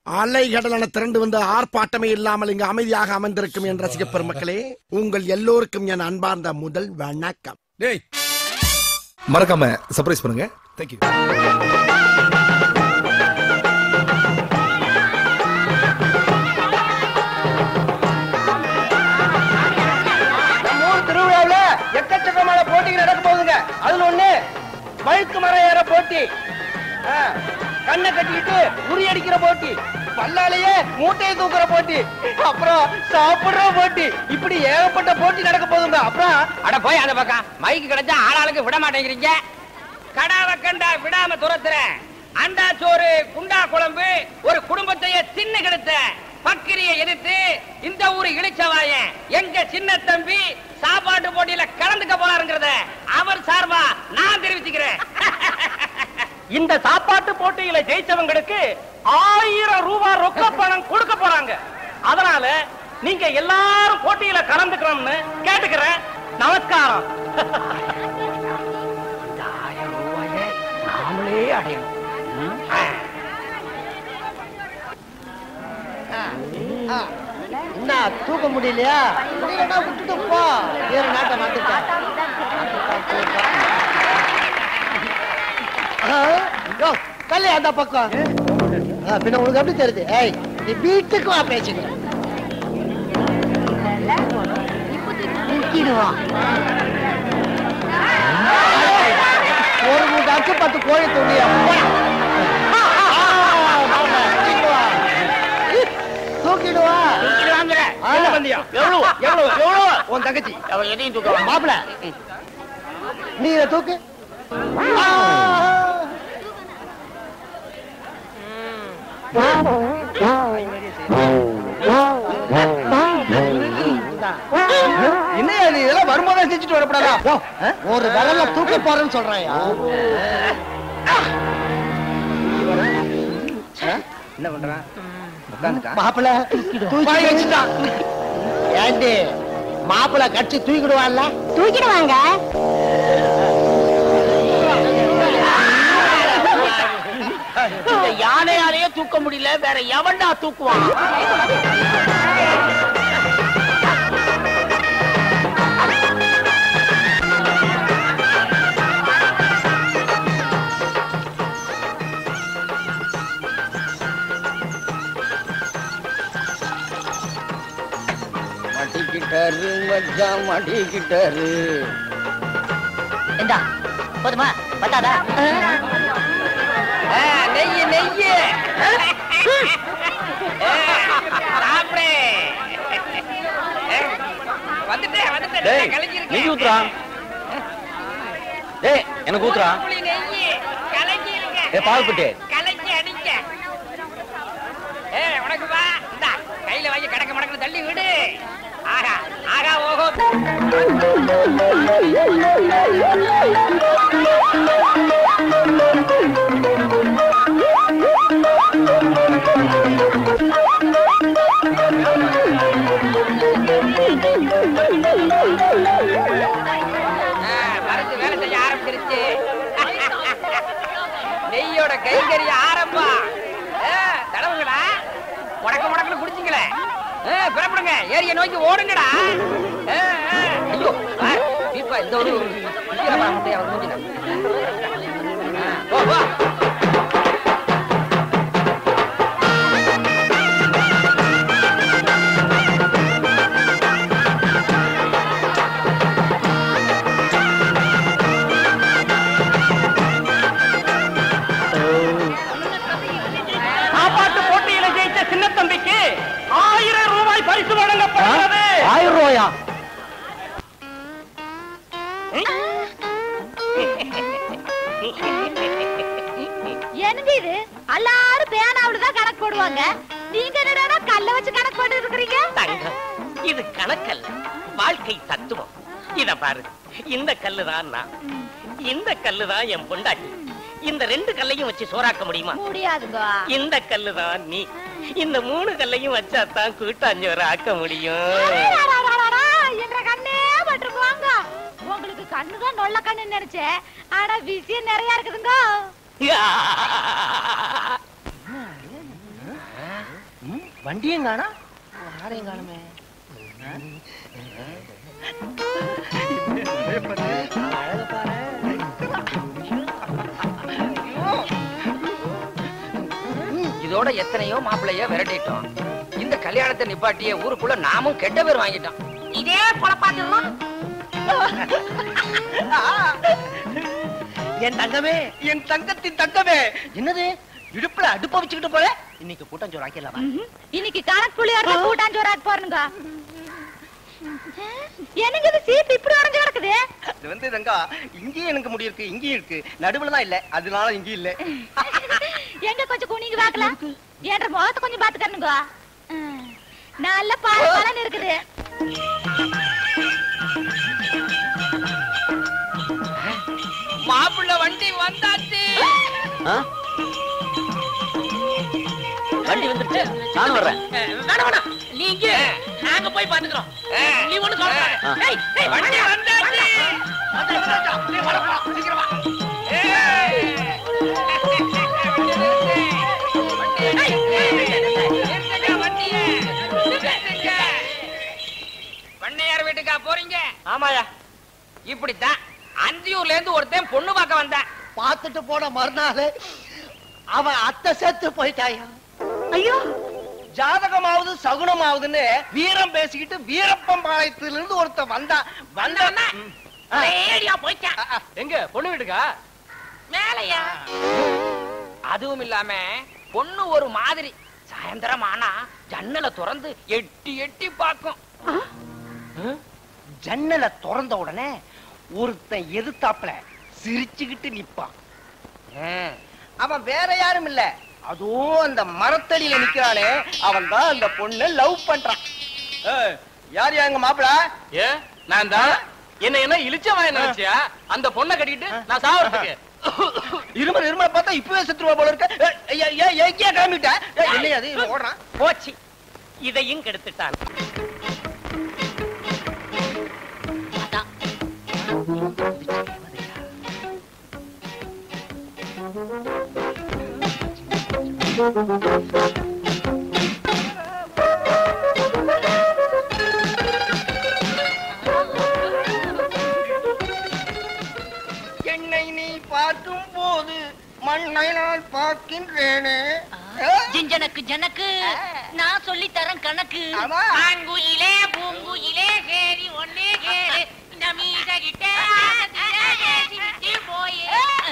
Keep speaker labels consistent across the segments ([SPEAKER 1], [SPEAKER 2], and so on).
[SPEAKER 1] அலைகடலான திரண்டு வந்து ஆர்ப்பாட்டமே இல்லாமல் இங்கு அமைதியாக அமர்ந்திருக்கும் என் ரசிக பெருமக்களே, உங்கள் எல்லோருக்கும் என் அன்பார்ந்த முதல் வணக்கம்.
[SPEAKER 2] மறக்காம சர்ப்ரைஸ் பண்ணுங்க. தேங்க்யூ.
[SPEAKER 3] நம்ம ஊர் திருவிழாவில் எக்கச்சக்கமான போட்டிகள் நடக்க போகுதுங்க. அதுல ஒண்ணு வழுக்கு மரம் ஏற போட்டி, கண்ணை கட்டிக்கிட்டு உரியடிக்கிற போட்டி, பல்லாலேயே மூட்டையை தூக்குற போட்டி, அப்புறம் சாப்பிடுற போட்டி, இப்படி ஏகப்பட்ட போட்டி நடக்க போகுதுங்க. அப்புறம்
[SPEAKER 4] அட போய் அந்த பக்கம் மைக்கு கிடைச்சா ஆளாளுக்கு விட மாட்டேங்கிறீங்க. கடாவை கண்டா விடாம துரத்துறேன். அண்டா சோறு குண்டா குழம்பு ஒரு குடும்பத்தையே தின்னு கெடுத்த பக்கிரியை எதிர்த்து இந்த ஊரு இழிச்சவாயன் எங்க சின்ன தம்பி சாப்பாட்டு போட்டியில கலந்துக்க போறாருங்கிறத அவர் சார்பா நான் தெரிவிச்சுக்கிறேன்.
[SPEAKER 3] இந்த சாப்பாட்டு போட்டியில ஜெயிச்சவங்களுக்கு 1000 ரூபாய் ரொக்க பணம் கொடுக்க போறாங்க. அதனால நீங்க எல்லாரும் போட்டியில கலந்துக்கணும்னு கேட்டுக்கிறேன். நமஸ்காரம். இந்த 1000 ரூபாய நாமளே அடையணும். என்ன தூக்க முடியலையா? முடியலன்னா விட்டுட்டு போ. வேற நாட்டை மாத்திட்டேன். கல்ல அந்த பக்கம் பின்ன உனக்கு எப்படி தெரியுது? ஏய், நீ வீட்டுக்கு வா பேசிக்கிறேன். ஒரு மூட்டாச்சு 10 கோழி துணி தூக்கிடுவா. உன் தங்கச்சி எதையும் தூக்க மாப்பிள, நீ இதை தூக்கு. என்ன நீ இதெல்லாம் வரும்போதே செஞ்சுட்டு வரப்படாதா? ஒரு விரல தூக்க போறேன்னு சொல்றாயா? என்ன பண்றான்? மாப்பிள தூக்கி வச்சுட்டான். ஏண்டி மாப்பிள கட்சி தூக்கிடுவான்ல?
[SPEAKER 5] தூக்கிடுவாங்க.
[SPEAKER 4] இந்த யானையாலேயே தூக்க முடியல, வேற எவன்டா தூக்குவான்?
[SPEAKER 3] மடிக்கிட்டாரு மச்சான், மடிக்கிட்டாரு.
[SPEAKER 5] ஏண்டா போதுமா? பத்தாதா?
[SPEAKER 4] நெய்யு நெய்யு சாப்பிடு. வந்துட்டேன் வந்துட்டேன். கலக்கி
[SPEAKER 3] நெய் ஊத்துறா. டேய் எனக்கு ஊத்துறா.
[SPEAKER 4] நெய்யு கலக்கி இருக்க.
[SPEAKER 3] ஏய் பால்பட்டு
[SPEAKER 4] கலக்கி அடிக்க. உனக்கு வா, இந்தா கையில வாங்கி கடக்க மடக்கு தள்ளி விடு. ஆகா ஆகா ஓஹோ. மருந்து வேலை செய்ய ஆரம்பிச்சிருச்சு. நெய்யோட கைங்கரிய ஆரம்பம். தடவுங்களா முடக்க முடக்கன்னு குடிச்சிங்களே, பிறப்படுங்க, ஏரிய நோக்கி ஓடுங்கடா. ஐயோ இப்ப இந்த ஒரு
[SPEAKER 3] சாப்பாட்டு போட்டியில ஜெயிச்ச சின்ன தம்பிக்கு 1000 ரூபாய் பரிசு வழங்கப்படுகிறது. 1000 ரூபாயா?
[SPEAKER 5] என்னது இது? எல்லாரும் பேனாவில்தான் கணக்கு போடுவாங்க. நீங்க என்னடா கல்ல வச்சு கணக்கு போட்டு இருக்கிறீங்க?
[SPEAKER 4] தங்கம், இது கணக்கல்ல, வாழ்க்கை தத்துவம். இத பாரு, இந்த கல்லுதான் நான், இந்த கல்லுதான் என் பொண்டாட்டி. இந்த 2 கல்லையும் வச்சு சோறாக்க முடியுமா?
[SPEAKER 5] முடியாதுங்க.
[SPEAKER 4] இந்த கல்லுதான் நீ, இந்த 3 கல்லையும் வச்சாதான் கூட்டாஞ்சோறு ஆக்க முடியும்.
[SPEAKER 5] என்ற கண்ணே பட்டுருவாங்க. உங்களுக்கு கண்ணுதான் நொல்ல கண்ணு நினைச்சேன், ஆனா விஷயம் நிறைய இருக்குதுங்க.
[SPEAKER 3] வண்டியும் காணா யாரையும் காணுமே.
[SPEAKER 4] இதோட எத்தனையோ மாப்பிள்ளைய விரட்டிட்டோம். இந்த கல்யாணத்தை நிப்பாட்டிய ஊருக்குள்ள நாமும் கெட்ட பேர் வாங்கிட்டோம். இதே பொழப்பாத்திரணும்.
[SPEAKER 3] என் தங்கமே, என் தங்கத்தின் தங்கமே. என்னது இடுப்புல அடுப்ப வச்சுக்கிட்டு போல? இன்னைக்கு கூட்டாஞ்சோறு ஆக்கிடலாமா?
[SPEAKER 5] இன்னைக்கு கணக்குள்ளியாரு கூட்டாஞ்சோறாக்கு போறனுங்க. என்னங்க இது சீப்பு இப்படி உடைஞ்சு கிடக்குது?
[SPEAKER 3] இது வந்து தங்கா, இங்கேயும் எனக்கு முடி இருக்கு, இங்கேயும் இருக்கு, நடுவுல தான் இல்ல, அதனால இங்கேயும் இல்ல.
[SPEAKER 5] எங்க கொஞ்சம் குனிங்க பாக்கலாம். என்ற முகத்தை கொஞ்சம் பாத்துக்கணுங்க. நல்ல பாலன்னு இருக்குது.
[SPEAKER 4] மாப்பிள்ள வண்டி வந்தாச்சு.
[SPEAKER 3] வண்டி வந்துருச்சு, நானும் வர்றேன்.
[SPEAKER 4] வேணாம், நீங்க நாங்க போய் பாத்துக்கிறோம். நீ ஒண்ணு சொல்றாங்க. வண்டி வந்தாச்சு. பண்ணையார் வீட்டுக்கா போறீங்க?
[SPEAKER 3] ஆமாயா.
[SPEAKER 4] இப்படித்தான் அந்தியூர்ல இருந்து ஒருத்தன் பொண்ணு பார்க்க வந்தான்.
[SPEAKER 3] பார்த்துட்டு போன மறுநாள் அவன் அத்தை சேர்த்து போயிட்டாயா.
[SPEAKER 5] ஐயோ,
[SPEAKER 3] ஜாதகமாவது சகுனமாவதுன்னு வீரம் பேசிக்கிட்டு வீரப்பம்பாளையத்துல இருந்து ஒருத்தன் வந்தான்.
[SPEAKER 4] வந்தான்னா ரேடியா போயிட்டான்.
[SPEAKER 3] எங்க பொண்ணு வீட்டுக்கா?
[SPEAKER 4] மேலையா. அதுவும் இல்லாம பொண்ணு ஒரு மாதிரி சாயந்தரம் ஆனா ஜன்னலை திறந்து எட்டி எட்டி பார்க்கும்.
[SPEAKER 3] ஜன்னலை திறந்த உடனே ஒருத்தன் எதிர்த்தாப்புல சிரிச்சுக்கிட்டு நிப்பான். அவன் வேற யாரும் இல்ல, அதுவும் அந்த மரத்தடியில நிக்கிறானே, அவன் தான் அந்த பொண்ணு லவ் பண்றான். யார் எங்க மாப்பிள?
[SPEAKER 2] ஏ நான் தான். என்ன இழிச்சவன் நினைச்சியா? அந்த பொண்ணை கட்டிட்டு நான் சாவறதுக்கு
[SPEAKER 3] இருமல் பார்த்தா இப்பவே செத்துருவா போல இருக்க. எங்கேயா கிளம்பிட்ட? இல்லையா அது ஓடுறான்.
[SPEAKER 2] போச்சு, இதையும் கெடுத்துட்டான்.
[SPEAKER 3] என்னை நீ பார்க்கும் போது மண்ணை நான் பார்க்கின்றேனே.
[SPEAKER 5] ஜனக்கு ஜனக்கு நான் சொல்லி தரேன் கணக்கு.
[SPEAKER 3] ஆமா.
[SPEAKER 4] ஆங்குயிலே பூங்குயிலே கேரி ஒன்னே கேரு நமீத கிட்டே போயே.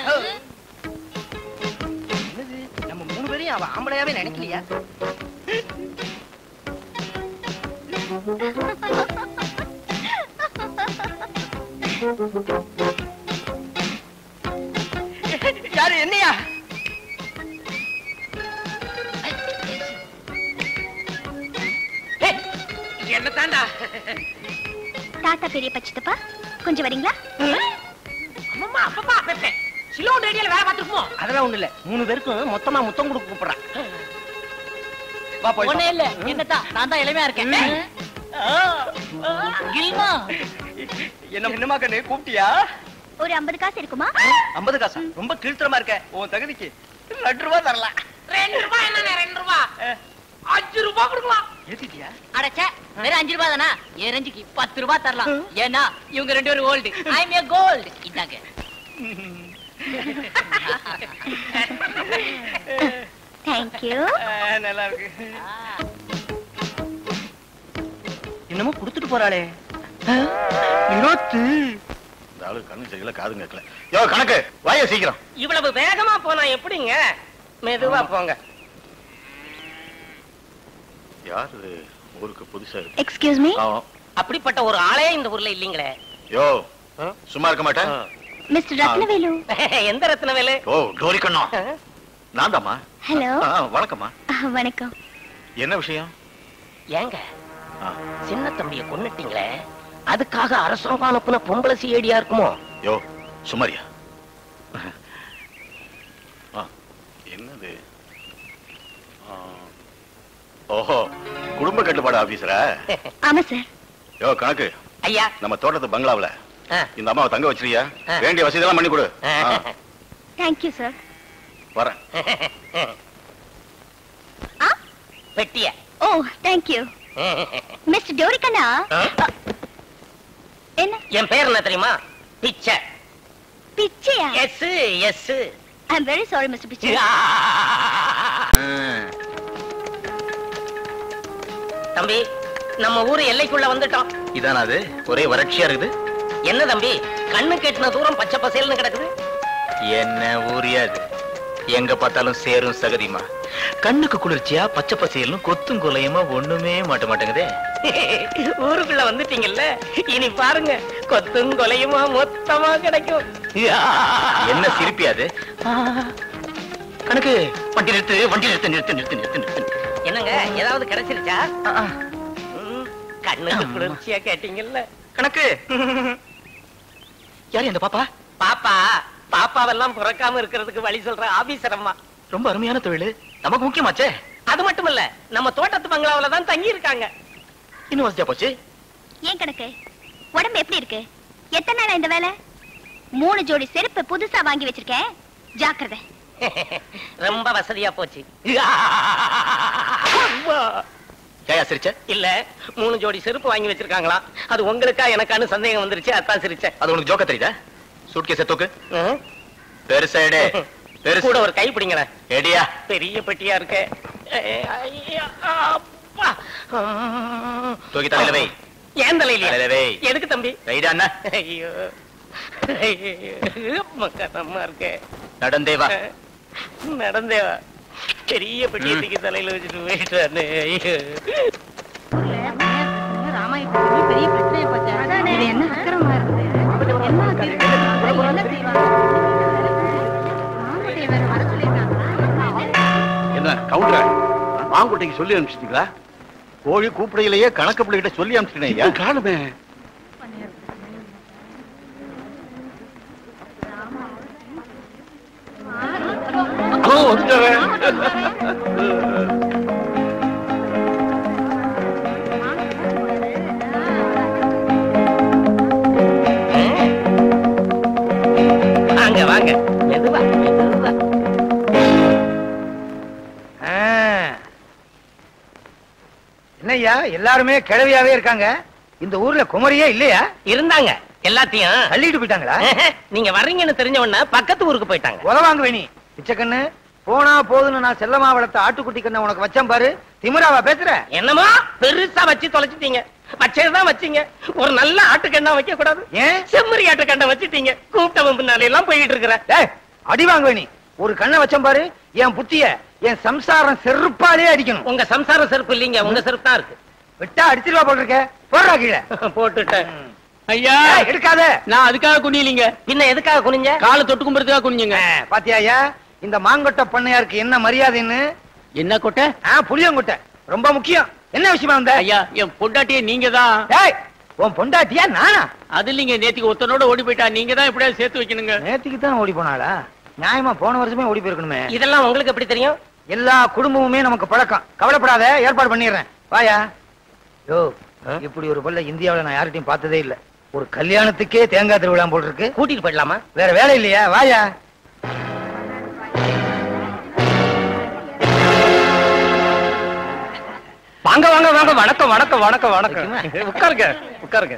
[SPEAKER 3] என்னது, நம்ம மூணு பேரையும் அவ ஆம்பளையாவே நினைக்கலையா? யாரு என்னையா?
[SPEAKER 4] என்ன தாண்டா?
[SPEAKER 5] தாத்தா பெரிய பச்சத்தப்பா கொஞ்சம் வரீங்களா?
[SPEAKER 4] அம்மா அப்பப்பா பெப்பே சிலோ ரேடியோல வேலை பார்த்துருப்போம்.
[SPEAKER 3] அதெல்லாம் ஒண்ணு இல்ல, மூணு பேருக்கும் மொத்தமா முத்தம் கொடுக்க கூப்பிடுறான். வா போய்
[SPEAKER 5] ஒண்ணே இல்ல, என்னத்தா நான் தான் இளமையா இருக்கேன். கில்மா
[SPEAKER 3] என்னமா கண்ணு கூப்பிட்டியா?
[SPEAKER 5] ஒரு 50 காசு இருக்குமா?
[SPEAKER 3] 50 காசா? ரொம்ப கீழ்த்தரமா இருக்க. உன் தகுதிக்கு 2 ரூபாய் தரலாம்.
[SPEAKER 4] 2 ரூபாய் என்ன 2 ரூபாய்? 5 ரூபாய் கொடுக்கலாம்.
[SPEAKER 3] ஏத்திட்டியா?
[SPEAKER 5] அடச்சே, வெறும் 5 ரூபாய் தானா? என் ரேஞ்சுக்கு 10 ரூபாய் தரலாம். ஏன்னா இவங்க ரெண்டு பேரும் gold, I am a gold. இந்தாங்க. Thank you.
[SPEAKER 3] நல்லா இருக்கு. என்னமோ குடுத்துட்டு போறாளே. 20.
[SPEAKER 6] இந்த ஆளு கண்ணு சரியில்லை, காது கேட்கல. யோ கணக்கு வாய சீக்கிரம்.
[SPEAKER 2] இவ்வளவு வேகமா போனா எப்படிங்க? மெதுவா போங்க.
[SPEAKER 6] யாரு ஊருக்கு புதுசா இருக்கு?
[SPEAKER 5] Excuse me.
[SPEAKER 2] அப்படிப்பட்ட ஒரு ஆளே இந்த ஊர்ல இல்லீங்களே.
[SPEAKER 6] யோ சும்மா இருக்க மாட்டேன்.
[SPEAKER 5] Mr. ரத்னவேலு.
[SPEAKER 2] எந்த ரத்னவேலு?
[SPEAKER 6] ஓ டோரி கண்ணா, நான் தாம்மா.
[SPEAKER 5] ஹலோ.
[SPEAKER 6] வணக்கம்மா.
[SPEAKER 5] வணக்கம்.
[SPEAKER 6] என்ன விஷயம்?
[SPEAKER 2] ஏங்க சின்ன தம்பிய கொன்னுட்டீங்களே, அதுக்காக அரசாங்கம் அனுப்புன பொம்பளை சிஐடியா இருக்குமோ?
[SPEAKER 6] யோ சுமாரியா. என்னது? ஓஹோ, குடும்ப கட்டுப்பாடு ஆபீசரா?
[SPEAKER 5] ஆமா சார்.
[SPEAKER 6] யோ கணக்கு,
[SPEAKER 2] ஐயா
[SPEAKER 6] நம்ம தோட்டத்து பங்களாவுல இந்த அம்மாவை தங்க வச்சிருக்கியா? வேண்டிய வசதி எல்லாம் பண்ணி கொடு.
[SPEAKER 5] Thank you sir.
[SPEAKER 6] வரேன்.
[SPEAKER 2] பெட்டிய
[SPEAKER 5] ஓ thank you. மிஸ்டர் டோரிகண்ணா. என்ன?
[SPEAKER 2] என் பேர் என்ன தெரியுமா? பிச்சை.
[SPEAKER 5] பிச்சையா?
[SPEAKER 2] Yes yes.
[SPEAKER 5] I am very sorry, Mr. பிச்சை.
[SPEAKER 2] தம்பி, நம்ம ஊரு எல்லைக்குள்ள வந்துட்டோம்.
[SPEAKER 6] இதானா அது? ஒரே வறட்சியா இருக்குது.
[SPEAKER 2] என்ன தம்பி, கண்ணு கெட்டின தூரம் பச்சை பசேல்னு கிடக்குது.
[SPEAKER 6] என்ன ஊரியாது? எங்க பார்த்தாலும் சேரும் சகதிமா. கண்ணுக்கு குளிர்ச்சியா பச்சை பசேலும் கொத்தும் கொலையுமா ஒண்ணுமே மாட்ட மாட்டேங்குதே.
[SPEAKER 2] ஊருக்குள்ள வந்துட்டீங்கல்ல, இனி பாருங்க கொத்தும் கொலையுமா மொத்தமா கிடைக்கும்.
[SPEAKER 6] என்ன சிரிப்பியாது? கணக்கு வண்டி நிறுத்து, வண்டி நிறுத்து, நிறுத்து, நிறுத்து, நிறுத்து, நிறுத்து.
[SPEAKER 2] என்னங்க, ஏதாவது கிடைச்சிருச்சா? கண்ணுக்கு குளிர்ச்சியா கேட்டீங்கல்ல.
[SPEAKER 6] கணக்கு யாரு அந்த பாப்பா?
[SPEAKER 2] பாப்பா பாப்பாவெல்லாம் பிறக்காம இருக்கிறதுக்கு வழி சொல்ற ஆபீசர் அம்மா.
[SPEAKER 6] ரொம்ப அருமையான தொழில், நமக்கு முக்கியமாச்சே.
[SPEAKER 2] அது மட்டும் இல்ல, நம்ம தோட்டத்து பங்களாவில தான் தங்கி இருக்காங்க.
[SPEAKER 6] இன்னும் வசதியா போச்சு.
[SPEAKER 5] ஏன் கணக்கு, உடம்பு எப்படி இருக்கு? எத்தனை நாளா இந்த வேலை? 3 ஜோடி செருப்பு புதுசா வாங்கி வச்சிருக்கேன், ஜாக்கிரதை.
[SPEAKER 2] ரொம்ப வசதியா போச்சு.
[SPEAKER 6] ஏயா சிரிச்ச?
[SPEAKER 2] இல்ல, 3 ஜோடி செருப்பு வாங்கி வச்சிருக்காங்களா, அது உங்களுக்கா எனக்கானு சந்தேகம் வந்துருச்சு, அதான் சிரிச்சேன்.
[SPEAKER 6] அது உனக்கு ஜோக்க தெரியுதா? சூட்கேஸை தூக்கு. பெருசா எடு. பெருசு
[SPEAKER 2] கூட ஒரு கை பிடிங்களேன்.
[SPEAKER 6] எடியா.
[SPEAKER 2] பெரிய பெட்டியா இருக்கு.
[SPEAKER 6] தூக்கி தலையில வை.
[SPEAKER 2] ஏன் தலையில
[SPEAKER 6] தலையில வை.
[SPEAKER 2] எதுக்கு தம்பி?
[SPEAKER 6] ரைடா அண்ணா.
[SPEAKER 2] ஐயோ மக்கமா இருக்கு.
[SPEAKER 6] நடந்தே வா.
[SPEAKER 2] நடந்தே வா. பெரிய பெட்டியை தூக்கி தலையில வச்சுட்டு போயிட்டானே.
[SPEAKER 5] ராமாயணத்துல பெரிய பிரச்சனையை பார்த்தா இது என்ன அக்கறமா இருக்கு?
[SPEAKER 7] என்ன கவுண்டர், மாங்குட்டைக்கு சொல்லி அனுப்பிச்சிட்டீங்களா? கோழி கூப்பிடையிலேயே கணக்கு பிள்ளைகிட்ட சொல்லி அனுப்பிச்சிட்டேன். காணுமே.
[SPEAKER 2] வாங்க வாங்க, மெதுவா மெதுவா.
[SPEAKER 3] என்னய்யா எல்லாருமே கிழவியாவே இருக்காங்க? இந்த ஊர்ல குமரியே இல்லையா?
[SPEAKER 2] இருந்தாங்க, எல்லாத்தையும்
[SPEAKER 3] தள்ளிட்டு போயிட்டாங்களா?
[SPEAKER 2] நீங்க வர்றீங்கன்னு தெரிஞ்ச உடனே பக்கத்து ஊருக்கு போயிட்டாங்க.
[SPEAKER 3] உதவாங்க வேணி பிச்சைக்கண்ணு. போனா போதுன்னு நான் செல்லமா வளர்த்த ஆட்டுக்குட்டி கண்ணை உனக்கு வச்சேன் பாரு. திமிராவா பேசுற?
[SPEAKER 2] என்னமோ பெருசா வச்சு தொலைச்சிட்டீங்க. வச்சதுதான் வச்சீங்க, ஒரு நல்ல ஆட்டுக்கண்ணா வைக்க கூடாது.
[SPEAKER 3] ஏன்?
[SPEAKER 2] செம்மறி ஆட்டுக்கண்ணை வச்சிட்டீங்க. கூப்பிட்டவன் பின்னாலே எல்லாம் போயிட்டு இருக்கிற.
[SPEAKER 3] அடி வாங்க வேணி. ஒரு கண்ணை வச்சேன் பாரு, என் புத்திய என் சம்சாரம் செருப்பாலே அடிக்கணும்.
[SPEAKER 2] உங்க சம்சாரம் செருப்பு இல்லீங்க, உங்க செருப்பு தான் இருக்கு.
[SPEAKER 3] விட்டா அடிச்சிருவா போல் இருக்க. போடுறா கீழே.
[SPEAKER 2] போட்டுட்டேன்.
[SPEAKER 8] ஐயா
[SPEAKER 3] எடுக்காத.
[SPEAKER 8] நான் அதுக்காக குனியலீங்க,
[SPEAKER 2] பின்ன எதுக்காக குனிஞ்ச?
[SPEAKER 8] காலை தொட்டு கும்பிடுறதுக்காக குனிஞ்சுங்க.
[SPEAKER 3] பாத்தியா ஐயா, இந்த மாங்கொட்டை பண்ணையாருக்கு என்ன மரியாதைன்னு?
[SPEAKER 8] என்ன கொட்டை?
[SPEAKER 3] புளியங்கொட்டை ரொம்ப முக்கியம். என்ன விஷயமா வந்த?
[SPEAKER 8] ஐயா, என் பொண்டாட்டியே நீங்க தான்.
[SPEAKER 3] உன் பொண்டாட்டியா நானா?
[SPEAKER 8] அது இல்லைங்க, நேத்திக்கு ஒருத்தனோட ஓடி போயிட்டா, நீங்க தான் எப்படியாவது சேர்த்து வைக்கணுங்க.
[SPEAKER 3] நேத்திக்கு தான் ஓடி போனாளா? நியாயமா போன வருஷமே ஓடி போயிருக்கணுமே.
[SPEAKER 2] இதெல்லாம் உங்களுக்கு எப்படி தெரியும்?
[SPEAKER 3] எல்லா குடும்பமுமே நமக்கு பழக்கம். கவலைப்படாத, ஏற்பாடு பண்ணிடுறேன். வாயா. யோ, இப்படி ஒரு பல்ல இந்தியாவில நான் யார்கிட்டயும் பார்த்ததே இல்ல. ஒரு கல்யாணத்துக்கே தேங்காய் திருவிழா போல் இருக்கு.
[SPEAKER 2] கூட்டிட்டு போயிடலாமா?
[SPEAKER 3] வேற வேலை இல்லையா? வாயா.
[SPEAKER 8] வாங்க வாங்க வாங்க. வணக்கம் வணக்கம் வணக்கம் வணக்கம். உட்காருங்க உட்காருங்க.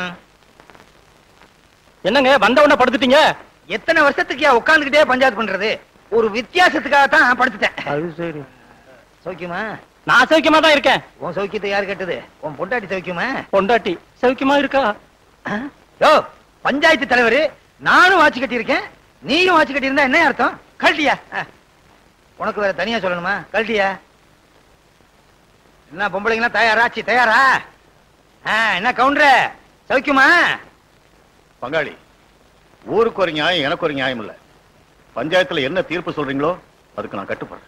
[SPEAKER 8] என்னங்க வந்த உடனே படுத்துட்டீங்க?
[SPEAKER 3] எத்தனை வருஷத்துக்கு உட்கார்ந்துகிட்டே பஞ்சாயத்து பண்றது? ஒரு வித்தியாசத்துக்காக தான் படுத்துட்டேன்.
[SPEAKER 8] அது சரி.
[SPEAKER 3] சௌக்கியமா?
[SPEAKER 8] நான் சௌக்கியமா தான் இருக்கேன்.
[SPEAKER 3] உன் சௌக்கியத்தை யாரு கேட்டது? உன் பொண்டாட்டி சௌக்கியமா?
[SPEAKER 8] பொண்டாட்டி சௌக்கியமா இருக்கா?
[SPEAKER 3] யோ, பஞ்சாயத்து தலைவர், நானும் வாட்சி கட்டி இருக்கேன், நீயும் வாட்சி கட்டி இருந்தா என்ன அர்த்தம்? கழட்டியா? உனக்கு வேற தனியா சொல்லணுமா? கழட்டியா? என்ன பொம்பளைங்களா தயாராச்சு? தயாரா? என்ன கவுண்டர சௌக்கியமா?
[SPEAKER 7] பங்காளி, ஊருக்கு ஒரு நியாயம், எனக்கு ஒரு நியாயம் இல்ல. பஞ்சாயத்துல என்ன தீர்ப்பு சொல்றீங்களோ அதுக்கு நான் கட்டுப்படுறேன்.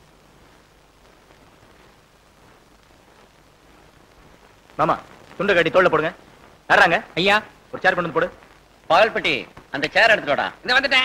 [SPEAKER 6] மாமா, துண்டு கட்டி தோல்ல போடுங்க. யாராங்க?
[SPEAKER 8] ஐயா,
[SPEAKER 6] ஒரு சேர் கொண்டு வந்து போடு.
[SPEAKER 4] பால்பட்டி, அந்த சேர் எடுத்துடா. இந்த வந்துட்டேன்.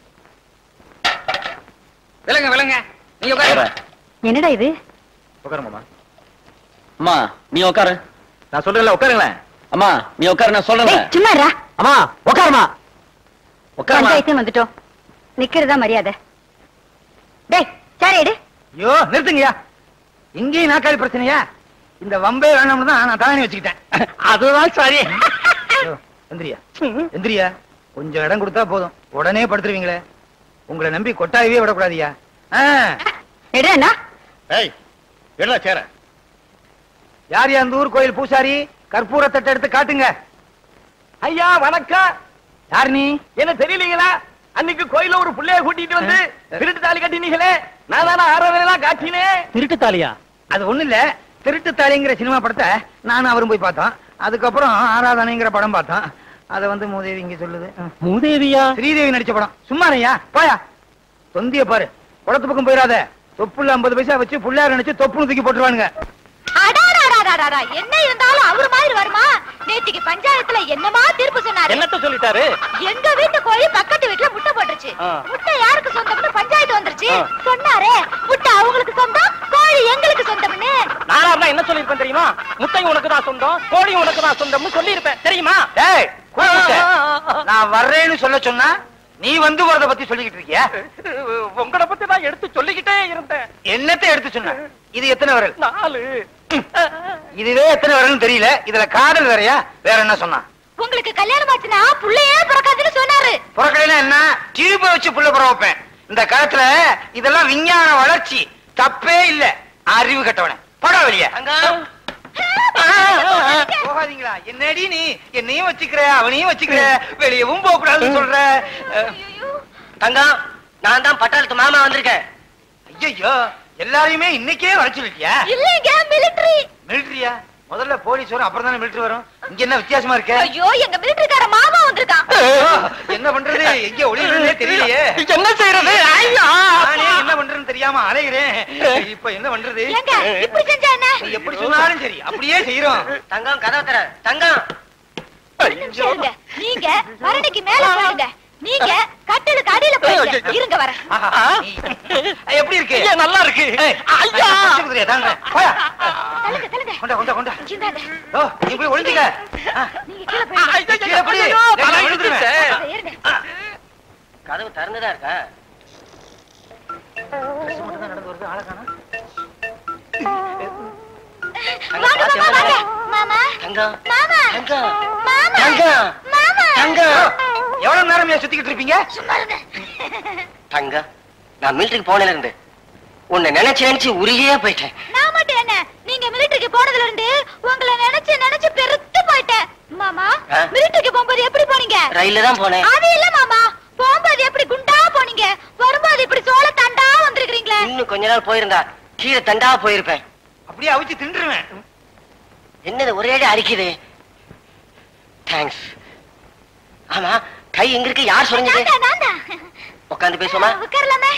[SPEAKER 4] விலங்க விலங்க. நீங்க உட்காரு.
[SPEAKER 5] என்னடா இது?
[SPEAKER 6] உட்காரு மாமா.
[SPEAKER 4] அம்மா நீ உட்காரு.
[SPEAKER 6] நான் சொல்றேன்ல, உட்காருங்களேன்.
[SPEAKER 4] அம்மா நீ உட்காரு, நான் சொல்றேன்.
[SPEAKER 5] சும்மா இருடா.
[SPEAKER 8] அம்மா உட்காருமா.
[SPEAKER 4] உட்காருமா.
[SPEAKER 5] பஞ்சாயத்து வந்துட்டோம், நிக்கிறதா மரியாதை. டேய், சேர் எடு.
[SPEAKER 3] ஐயோ, நிறுத்துங்கயா. இங்கேயும் நாக்காளி பிரச்சனையா? இந்த வம்பே வேணாம்னு தான் நான் தானே வச்சுக்கிட்டேன்.
[SPEAKER 8] அதுதான் சரி.
[SPEAKER 3] எந்திரியா எந்திரியா, கொஞ்சம் இடம் கொடுத்தா போதும், உடனே படுத்துருவீங்களே. உங்களை நம்பி கொட்டாயவே விடக்கூடாதியா.
[SPEAKER 5] எடுறா.
[SPEAKER 7] ஏய் என்ன சேர?
[SPEAKER 3] யார் அந்த ஊர் கோயில் பூசாரி? கற்பூர தட்டை எடுத்து காட்டுங்க.
[SPEAKER 8] ஐயா வணக்கம்.
[SPEAKER 3] யார் நீ?
[SPEAKER 8] என்ன தெரியலீங்களா? அன்னைக்கு கோயில ஒரு புள்ளைய கூட்டிட்டு வந்து திருட்டு தாலி கட்டினீங்களே, நான் தானே ஆறாவதெல்லாம் காட்டினேன்.
[SPEAKER 3] திருட்டு தாலியா? அது ஒண்ணு இல்ல, திருட்டு தாலிங்கிற சினிமா படத்தை நானும் அவரும் போய் பார்த்தோம். அதுக்கப்புறம் ஆராதனைங்கிற படம் பார்த்தோம். அத வந்து மூதேவி இங்க சொல்லுது.
[SPEAKER 8] மூதேவியா?
[SPEAKER 3] ஸ்ரீதேவி நடிச்ச படம். சும்மாரையா போயா, தொந்திய பாரு, குளத்து பக்கம் போயிடாத. தொப்புல 50 பைசா வச்சு புள்ளையார் நினைச்சு தொப்புன்னு தூக்கி போட்டுருவானுங்க.
[SPEAKER 5] என்ன இருந்தாலும் அவரு மாதிரி வருமா? நேத்திக்கு பஞ்சாயத்துல என்னமா தீர்ப்பு சொன்னாரு?
[SPEAKER 8] என்னத்த சொல்லிட்டாரு?
[SPEAKER 5] எங்க வீட்டு கோழி பக்கத்து வீட்டுல முட்டை போட்டுருச்சு. முட்டை யாருக்கு சொந்தம்னு பஞ்சாயத்து வந்துருச்சு. சொன்னாரே முட்டை அவங்களுக்கு சொந்தம், கோழி எங்களுக்கு சொந்தம்னு.
[SPEAKER 8] நானா என்ன சொல்லிருப்பேன் தெரியுமா? முட்டை உனக்கு தான் சொந்தம், கோழி உனக்கு தான் சொந்தம்னு சொல்லிருப்பேன் தெரியுமா?
[SPEAKER 3] டேய், நான் வர்றேன்னு சொல்ல சொன்னா நீ வந்து வரத பத்தி சொல்லிக்கிட்டு இருக்கியா?
[SPEAKER 8] உங்களை பத்தி தான் எடுத்து சொல்லிக்கிட்டே இருந்தேன்.
[SPEAKER 3] என்னத்தை எடுத்து சொன்ன? இது எத்தனை விரல்?
[SPEAKER 8] 4.
[SPEAKER 3] இதுவே எத்தனை விரல்னு தெரியல, இதுல காதல் வேறயா? வேற என்ன சொன்னா?
[SPEAKER 5] உங்களுக்கு கல்யாணம் ஆச்சுன்னா புள்ளையே பிறக்காதுன்னு சொன்னாரு.
[SPEAKER 3] பிறக்கலைன்னா என்ன? டியூப வச்சு புள்ள பிற வைப்பேன். இந்த காலத்துல இதெல்லாம் விஞ்ஞான வளர்ச்சி, தப்பே இல்ல. அறிவு கட்டவன பட வெளிய போகாதீங்களா? என்னடி நீ என்னையும் வச்சுக்கிற அவனையும் வச்சுக்கிற, வெளியவும் போக கூடாதுன்னு சொல்ற.
[SPEAKER 2] தங்கம், நான் தான் பட்டாளத்து மாமா வந்திருக்கேன்.
[SPEAKER 3] ஐயோ, எல்லாரையுமே இன்னைக்கே வர சொல்லிட்டியா?
[SPEAKER 5] இல்லங்க, மிலிட்டரி.
[SPEAKER 3] மிலிட்டரியா? முதல்ல போலீஸ் வரும், அப்புறம் தானே மிலிட்டரி வரும். இங்க என்ன வித்தியாசமா இருக்க?
[SPEAKER 5] ஐயோ, எங்க மிலிட்டரிக்கார மாமா வந்திருக்கான்.
[SPEAKER 3] என்ன பண்றது? எங்க ஒளியிலே தெரியலையே.
[SPEAKER 8] என்ன செய்யறது?
[SPEAKER 3] நானே என்ன பண்றேன்னு தெரியாம அலைகிறேன். இப்ப என்ன பண்றது?
[SPEAKER 5] ஏங்க, இப்படி செஞ்சா என்ன?
[SPEAKER 3] நீ எப்படி சொன்னாலும் சரி, அப்படியே செய்யறோம்.
[SPEAKER 2] தங்கம், கதவை தர. தங்கம்,
[SPEAKER 5] ஒரு நிமிஷம் இருங்க. நீங்க வரணிக்கு மேல போடுங்க. நீங்க கட்டிலுக்கு அடியில போடுங்க. இருங்க வர.
[SPEAKER 3] எப்படி இருக்கு?
[SPEAKER 8] நல்லா இருக்கு.
[SPEAKER 3] ஐயா, தாங்க.
[SPEAKER 5] தள்ளுங்க, தள்ளுங்க.
[SPEAKER 3] கொண்டா கொண்டா கொண்டா.
[SPEAKER 5] இந்தாங்க.
[SPEAKER 3] ஓ, நீ போய் ஒளிஞ்சுக்க.
[SPEAKER 5] நீங்க கீழே போய்
[SPEAKER 3] கீழே போய்
[SPEAKER 5] ஏறுங்க.
[SPEAKER 2] கதவு திறந்துதான் இருக்கா?
[SPEAKER 3] நடந்து வருது, ஆளை காணோம்.
[SPEAKER 5] வாங்க மாமா, வாங்க. மாமா.
[SPEAKER 2] தங்கம்,
[SPEAKER 5] மாமா.
[SPEAKER 2] தங்கம்,
[SPEAKER 5] மாமா.
[SPEAKER 2] தங்கம்,
[SPEAKER 5] மாமா.
[SPEAKER 2] தங்கம்.
[SPEAKER 3] எவ்வளவு நேரம் சுத்திக்கிட்டு இருப்பீங்க?
[SPEAKER 5] சும்மா இருங்க.
[SPEAKER 2] தங்கம், நான் மிலிட்டரிக்கு போனதுல இருந்து உன்னை நினைச்சு நினைச்சு உருகியே போயிட்டேன்.
[SPEAKER 5] நான் மட்டும் என்ன, நீங்க மிலிட்டரிக்கு போனதுல இருந்து உங்களை நினைச்சு நினைச்சு பெருத்து போயிட்டேன். மாமா, மிலிட்டரிக்கு போகும்போது எப்படி போனீங்க?
[SPEAKER 2] ரயில்ல தான் போனேன்.
[SPEAKER 5] அது இல்ல மாமா, போகும்போது எப்படி குண்டா போனீங்க, வரும்போது இப்படி சோள தண்டா வந்திருக்கீங்களே.
[SPEAKER 2] இன்னும் கொஞ்ச நாள் போயிருந்தா கீழே தண்டா போயிருப்பேன்.
[SPEAKER 3] அப்படியே அவிச்சு தின்றுவேன்.
[SPEAKER 2] என்னது ஒரே அடிக்குது? தேங்க்ஸ். ஆமா, கை எங்க இருக்கு? யார் சொல்லுங்க? உட்காந்து பேசுவோமா?
[SPEAKER 5] உட்காரலாமே.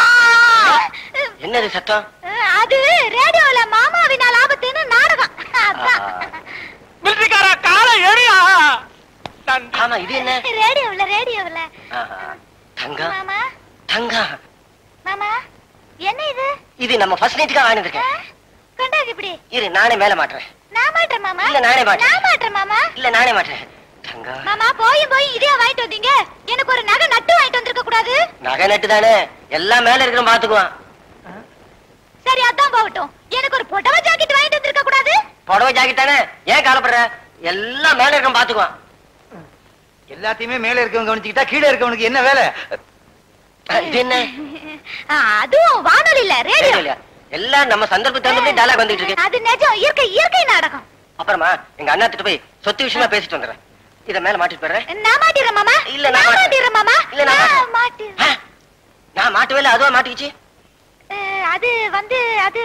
[SPEAKER 2] என்னது சத்தம்?
[SPEAKER 5] அது ரேடியோல மாமாவினால் ஆபத்துன்னு நாடகம்.
[SPEAKER 8] மிலிட்டரிக்கார காலை ஏறியா?
[SPEAKER 2] ஆமா, இது என்ன?
[SPEAKER 5] ரேடியோல.
[SPEAKER 2] தங்கம்,
[SPEAKER 5] மாமா.
[SPEAKER 2] தங்கம்.
[SPEAKER 5] மாமா, என்ன இது?
[SPEAKER 2] இது நம்ம ஃபர்ஸ்ட் நைட்டுக்காக வாங்கிட்டு இருக்கேன்.
[SPEAKER 5] கொண்டாங்க இப்படி.
[SPEAKER 2] இரு, நானே மேல மாட்டுறேன்.
[SPEAKER 5] நான் மாட்டேன் மாமா.
[SPEAKER 2] இல்ல, நானே மாட்டேன்.
[SPEAKER 5] நான் மாட்டேன் மாமா.
[SPEAKER 2] இல்ல, நானே மாட்டேன். தங்கம்.
[SPEAKER 5] மாமா, போய் இதே வாங்கிட்டு வந்தீங்க. எனக்கு ஒரு நகை நட்டு வாங்கிட்டு வந்திருக்க கூடாது?
[SPEAKER 2] நகை நட்டு தானே, எல்லாம் மேல இருக்கிற பாத்துக்குவான்.
[SPEAKER 5] சரி, அதான் போகட்டும். எனக்கு ஒரு புடவை ஜாக்கெட் வாங்கிட்டு வந்திருக்க கூடாது?
[SPEAKER 2] புடவை ஜாக்கெட் தானே, ஏன் கவலைப்படுற? எல்லாம் மேல இருக்கிற பாத்துக்குவான்.
[SPEAKER 3] எல்லாத்தையுமே மேல இருக்கவங்க கவனிச்சுக்கிட்டா கீழே இருக்கவனுக்கு என்ன வேலை?
[SPEAKER 2] இது என்ன?
[SPEAKER 5] அதுவும் வானொலி இல்ல, ரேடியோ.
[SPEAKER 2] எல்லாம் நம்ம சந்தர்ப்பத்தை தகுந்த டயலாக் வந்துட்டு இருக்கு.
[SPEAKER 5] அது நிஜம், இயற்கை நாடகம்.
[SPEAKER 2] அப்புறமா எங்க அண்ணா கிட்ட போய் சொத்து விஷயமா பேசிட்டு வந்துடுறேன். இத மேல மாட்டிட்டு போறேன்.
[SPEAKER 5] நான் மாட்டிடுறேன் மாமா.
[SPEAKER 2] இல்ல, நான்
[SPEAKER 5] மாட்டிடுறேன் மாமா.
[SPEAKER 2] இல்ல, நான் மாட்டிடுறேன். நான் மாட்டவே இல்ல, அதுவா மாட்டிக்கிச்சு.
[SPEAKER 5] அது வந்து அது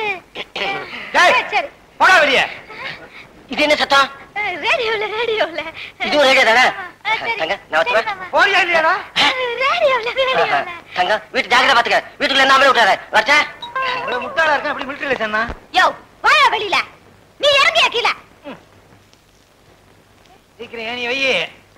[SPEAKER 3] சரி, போடா வெளியே.
[SPEAKER 2] இது என்ன சத்தம்?
[SPEAKER 5] ரேடியோல.
[SPEAKER 2] இதுவும் ரேடியோ தானே?
[SPEAKER 5] சரி,
[SPEAKER 2] தங்க, நான் வச்சுவேன்.
[SPEAKER 3] போறியா இல்லையாடா?
[SPEAKER 5] ரேடியோல.
[SPEAKER 2] தங்க, வீட்டு ஜாக்கிரதை பாத்துக்க. வீட்டுக்குள்ள என்ன விட்டாரு வச்சா?
[SPEAKER 3] இவ்வளவு முட்டாளா இருக்கேன், அப்படி மிலிட்டரியில சொன்னா?
[SPEAKER 5] யோ, வாயா வெளியில. நீ இறங்கியா கீழே?
[SPEAKER 3] சீக்கிரம் ஏனி வையே.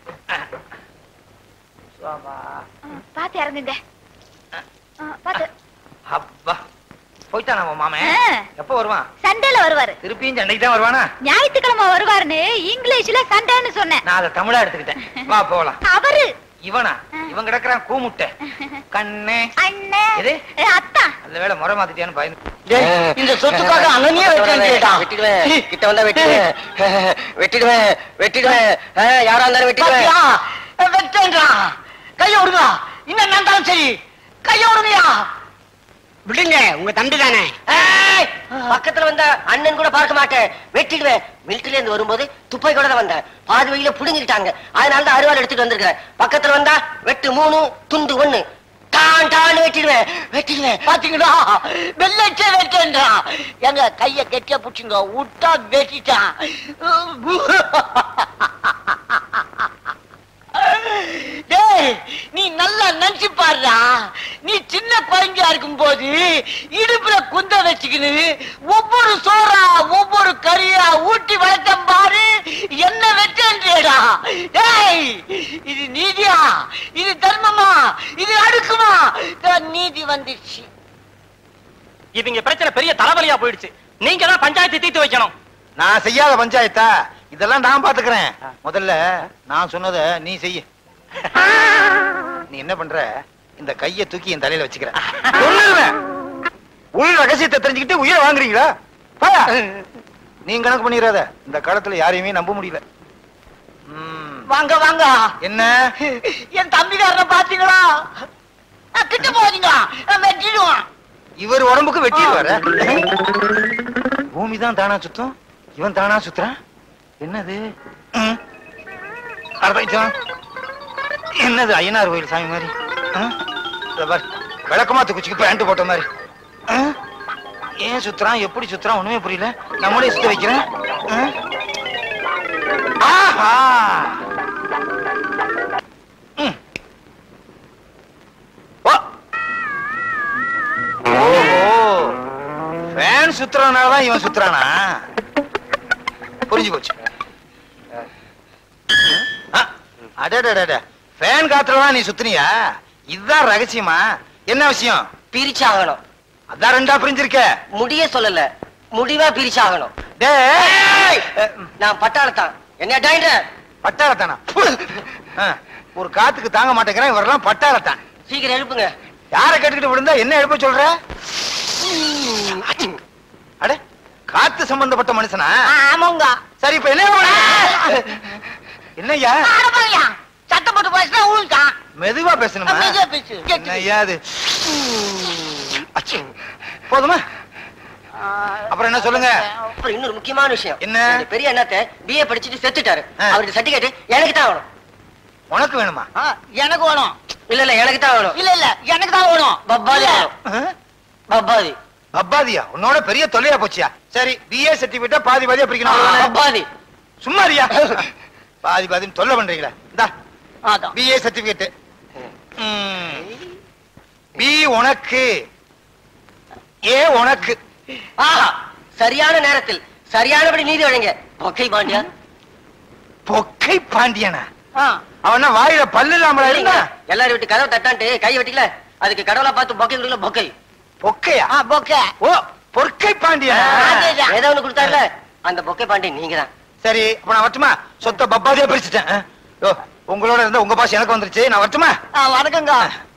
[SPEAKER 5] பாத்து இறங்குங்க. பாத்து.
[SPEAKER 3] அப்பா, போய்ட்டான் நம்ம மாமன். எப்ப வருவான்?
[SPEAKER 5] சண்டையில வருவாரு.
[SPEAKER 3] திருப்பியும் சண்டைக்கு தான் வருவானா?
[SPEAKER 5] ஞாயிற்றுக்கிழமை வருவாருன்னு இங்கிலீஷ்ல சண்டைன்னு சொன்னேன்.
[SPEAKER 3] நான் அதை தமிழா எடுத்துக்கிட்டேன். வா போலாம்.
[SPEAKER 5] அவரு
[SPEAKER 4] இவனா இவன் கிடக்குறான் கூமுட்டை கண்ணே
[SPEAKER 5] அண்ணே
[SPEAKER 4] எது
[SPEAKER 5] அத்தா
[SPEAKER 4] அந்த வேலை முறை மாத்திட்டியான்னு பயந்து
[SPEAKER 3] இந்த சொத்துக்காக அண்ணனே வெட்டிடுவேன் கிட்ட வந்தா வெட்டிடுவேன் யாரா இருந்தாலும் வெட்டிடுவேன் வெட்டேன்றா கைய விடுங்க இன்னும் நடந்தாலும் சரி கைய விடுங்கயா விடுங்க உங்க தம்பி தானே பக்கத்துல வந்த அண்ணன் கூட பார்க்க மாட்டேன் வெட்டிடுவேன் மிலிட்டரியில இருந்து வரும்போது துப்பாக்கி கூட தான் வந்தேன் பாதி வழியில புடுங்கிட்டாங்க அதனாலதான் அருவாள் எடுத்துட்டு வந்திருக்கேன் பக்கத்துல வந்தா வெட்டு 3 துண்டு 1 டான் வெட்டிடுவேன் பாத்தீங்களா வெள்ளச்சே வெட்டேன்றா எங்க கைய கெட்டியா புடிச்சுங்க விட்டா வெட்டிட்டான் நீ நல்லா நினைச்சு பாருடா நீ சின்ன குழந்தையா இருக்கும் போது இடுப்புல குந்த வச்சுக்கின்னு ஒவ்வொரு சோறா ஒவ்வொரு கறியா ஊட்டி வளர்த்தம் பாரு என்ன வெட்டேன்றா இது நீதியா இது தர்மமா இது அடுக்குமா நீதி வந்துச்சு
[SPEAKER 8] இவங்க பிரச்சனை பெரிய தலைவலியா போயிடுச்சு நீங்க தான் பஞ்சாயத்து தீர்த்து வைக்கணும்
[SPEAKER 6] நான் செய்யாத பஞ்சாயத்தா இதெல்லாம் நான் பாத்துக்கிறேன் முதல்ல நான் சொன்னத நீ செய்ய நீ என்ன பண்ற இந்த கைய தூக்கி என் தலையில வச்சுக்கிற உள் ரகசியத்தை தெரிஞ்சுக்கிட்டு உயிரை வாங்குறீங்களா நீ கணக்கு பண்ணிடாத இந்த காலத்துல யாரையுமே நம்ப முடியல
[SPEAKER 3] வாங்க வாங்க
[SPEAKER 6] என்ன
[SPEAKER 3] என் தம்பிக்காரனை பாத்தீங்களா கிட்ட போறீங்க வெட்டிடுவான்
[SPEAKER 6] இவர் உடம்புக்கு வெட்டிடுவார பூமிதான் தானா சுத்தம் இவன் தானா சுத்துறான் என்னது என்னது ஐயனார் கோயில் சாமி மாதிரி விளக்கமாத்து குச்சிக்கு பேண்ட் போட்ட மாதிரி ஏன் சுத்துறான் எப்படி சுத்துறான் ஒண்ணுமே புரியல நம்மளே சுத்த வைக்கிறேன் ஃபேன் சுத்துறனாலதான் இவன் சுத்துறானா புரிஞ்சு போச்சு அடடடட ஃபேன் காத்துலதான் நீ சுத்துனியா இதுதான் ரகசியமா என்ன விஷயம்
[SPEAKER 3] பிரிச்சாகணும்
[SPEAKER 6] அதான் ரெண்டா பிரிஞ்சிருக்க
[SPEAKER 3] முடிய சொல்லல முடிவா பிரிச்சாகணும் நான் பட்டாளத்தான் என்ன டாயின்ற
[SPEAKER 6] பட்டாளத்தானா ஒரு காத்துக்கு தாங்க மாட்டேங்கிறேன் இவரெல்லாம் பட்டாளத்தான்
[SPEAKER 3] சீக்கிரம் எழுப்புங்க
[SPEAKER 6] யார கேட்டுக்கிட்டு விழுந்தா என்ன எழுப்ப சொல்ற அட காத்து சம்பந்தப்பட்ட மனுஷனா
[SPEAKER 3] ஆமாங்க
[SPEAKER 6] சரி இப்ப என்ன என்னய்யா
[SPEAKER 3] சத்தம் போட்டு பேசினா ஊழ்தான்
[SPEAKER 6] மெதுவா பேசணுமா
[SPEAKER 3] பேசு
[SPEAKER 6] என்னய்யா அது போதுமா அப்புறம் என்ன சொல்லுங்க
[SPEAKER 3] அப்புறம் இன்னொரு முக்கியமான விஷயம்
[SPEAKER 6] என்ன
[SPEAKER 3] பெரிய அண்ணாத்த பிஏ படிச்சுட்டு செத்துட்டாரு அவருக்கு சர்டிபிகேட் எனக்கு தான் வேணும்
[SPEAKER 6] உனக்கு வேணுமா
[SPEAKER 3] எனக்கு வேணும் இல்ல எனக்கு தான் வேணும் இல்ல எனக்கு தான் வேணும் பப்பாதி பப்பாதி
[SPEAKER 6] பப்பாதியா உன்னோட பெரிய தொல்லையா போச்சியா சரி பிஏ சர்டிபிகேட் பாதி பாதியா பிரிக்கணும்
[SPEAKER 3] பப்பாதி
[SPEAKER 6] சும்மா இருயா பாதி பாதி தொல்லை பண்றீங்களா இந்தா பிஏ சர்டிபிகேட் பி உனக்கு ஏ உனக்கு
[SPEAKER 3] சரியான நேரத்தில் சரியானபடி நீதி வழங்க பொக்கை பாண்டியா
[SPEAKER 6] பொக்கை பாண்டியனா அவன வாயில பல்லு இல்லாம இருந்தா
[SPEAKER 3] எல்லாரும் விட்டு கதவை தட்டான்ட்டு கை வெட்டிக்கல அதுக்கு கடவுளா பார்த்து பொக்கை கொடுக்கல பொக்கை
[SPEAKER 6] பொக்கையா
[SPEAKER 3] பொக்கை
[SPEAKER 6] ஓ பொற்கை பாண்டியனா
[SPEAKER 3] ஏதோ ஒண்ணு கொடுத்தாருல அந்த பொக்கை பாண்டியன் நீங்க தான்
[SPEAKER 6] சரி அப்ப நான் வரட்டுமா சொத்த பப்பாதியா பிரிச்சுட்டேன் உங்களோட இருந்த உங்க பாஸ் எனக்கு வந்துருச்சு நான் வரட்டுமா
[SPEAKER 3] வணக்கங்க